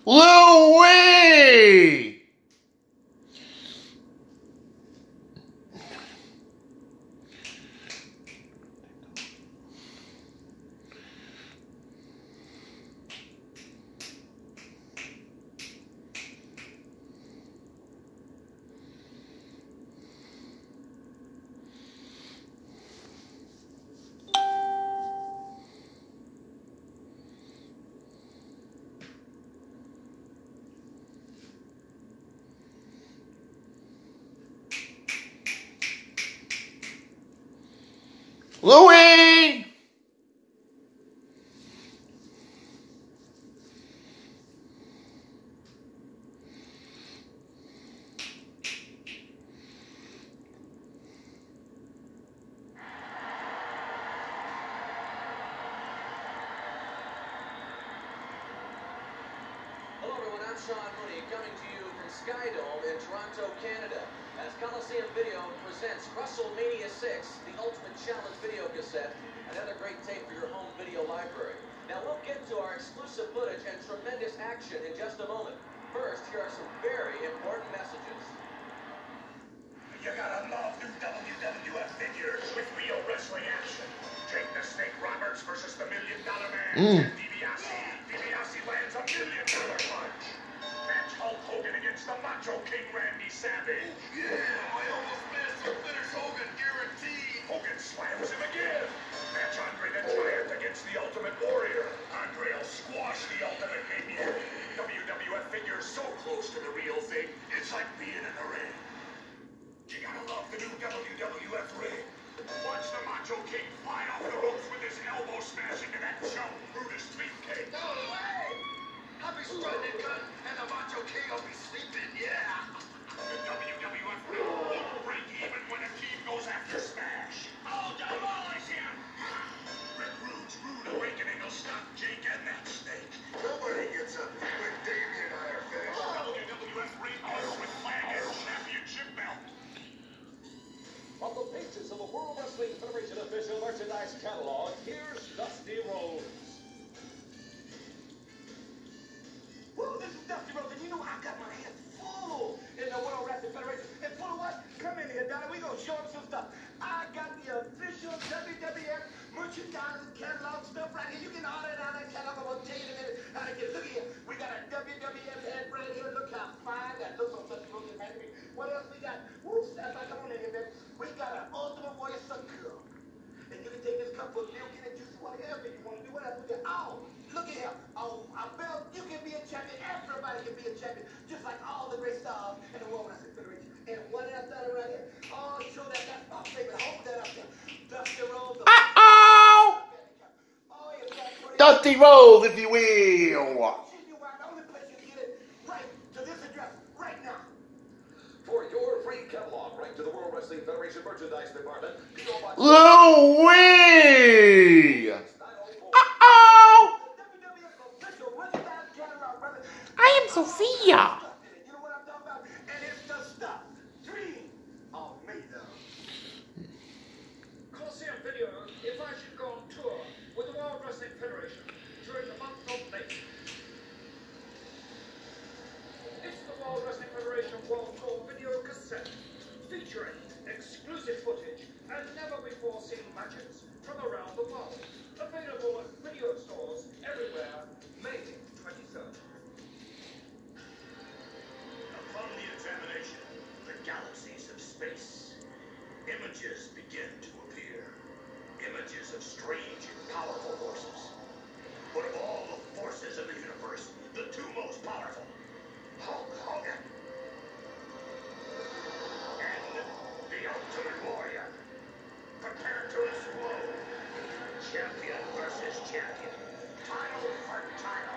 Louie! Louie! Hello everyone, I'm Sean Mooney coming to you from Skydome in Toronto, Canada, as Coliseum Video presents WrestleMania 6, the Ultimate Challenge video cassette, another great tape for your home video library. Now we'll get to our exclusive footage and tremendous action in just a moment. First, here are some very important messages. You gotta love new WWF figures with real wrestling action. Jake the Snake Roberts versus the $1 Million Man. DiBiase. DiBiase lands a $1 million punch. Match Hulk Hogan against the Macho King Randy Savage. Yeah, I almost managed to finish Hogan, guaranteed. Hogan slams him again. Match Andre the Giant against the Ultimate Warrior. Andre will squash the Ultimate Maniac. WWF figures so close to the real thing, it's like being in the ring. You gotta love the new WWF ring. Watch the Macho King fly off the ropes with his elbow smash into that chump Brutus Beefcake. No way! I'll be strutting gun, and the Macho King will be sleeping, yeah! The WWF ring won't break even when a team goes after Smash. I'll demolish him! Rick Rude's Rude Awakening will stop Jake and that snake. Nobody gets up when Davey and I are finished. WWF ring with flag and championship belt. From the pages of the World Wrestling Federation official merchandise catalog, here's Dusty Rhodes. Woo, this is Dusty Rhodes, and you know I got my hands full in the World Wrestling Federation. And full of what? Come in here, Donnie. We gonna show them some stuff. I got the official WWF merchandise catalog stuff right here. You can order it out of that catalog. I'm gonna tell you in a minute how to get it. Look here. We got a WWF head right here. Look how fine that looks on Dusty Rhodes' magazine. What else we got? Woo, snap back. Come on in here, baby. We got an Ultimate Warrior Sun Girl. And you can take this cup of milk in it, juice, whatever you want to do. What else we got? Oh, look at him. Oh, I felt you can be a champion. Everybody can be a champion. Just like all the great stars in the World Wrestling Federation. And what else got it right here? Oh, show that. That's my favorite. Hold that up there. Dusty Rhodes. Uh-oh! Oh, yeah, that's what it is. Dusty Rhodes, if you will. The only place you can get it right to this address right now. For your free catalog, right to the World Wrestling Federation merchandise department, P.O. Box Louie! Uh-oh! I am Sophia. You know what I'm talking about? And it's the stuff. Dream of me, though. Coliseum Video invites you to go on tour with the World Wrestling Federation during the month of May. It's the World Wrestling Federation World Tour video cassette featuring exclusive footage and never-before-seen matches from around the world. Available at video stores everywhere, May 23rd. Upon the examination of the galaxies of space, images begin to appear. Images of strange and powerful forces. But of all the forces in the universe, the two most powerful, Hulk Hogan and the Ultimate Warrior. Prepare to explode. Champion versus champion. Title for title.